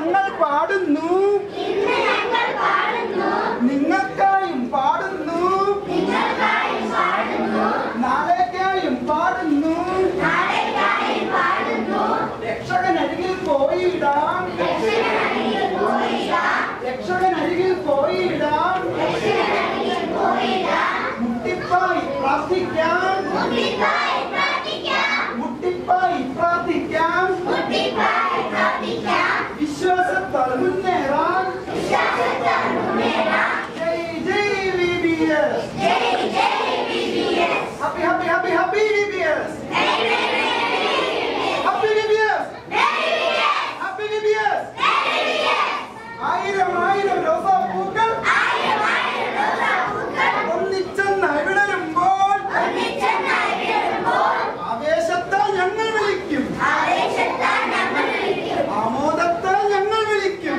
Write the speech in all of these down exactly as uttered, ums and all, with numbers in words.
ഞങ്ങൾ പാടുന്നു, നിങ്ങൾക്കായും പാടുന്നു, നാളേക്കായും പാടുന്നു. രക്ഷകനരികിൽ പോയിടാം, രക്ഷകനരികിൽ പോയിടാം. മുട്ടിപ്പായി പ്രാർത്ഥിക്കാം, മുട്ടിപ്പായി പ്രാർത്ഥിക്കാം. വിശ്വാസത്താൽ മുന്നേറാം. ജയ് ജയ് V B S. Happy happy happy happy V B S. Happy V B S. Happy V B S. ആയിരം ആയിരം റോസാപ്പൂക്കൾ ഒന്നിച്ചെന്നായി വിടരുമ്പോൾ ആവേശത്താൽ ഞങ്ങൾ വിളിക്കും, ആമോദത്താൽ ഞങ്ങൾ വിളിക്കും.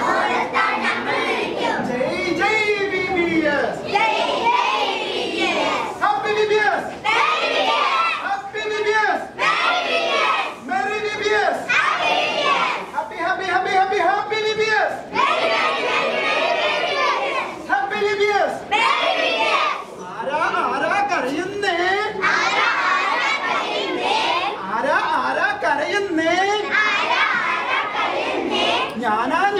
ജയ് ജയ് V B S. Happy V B S. Happy V B S. Merry V B S. Happy happy happy happy happy V B S. Happy V B S. ആരാ ആരാ കരയുന്നേ? ആരാ ആരാ കരയുന്നേ? ഞാനാ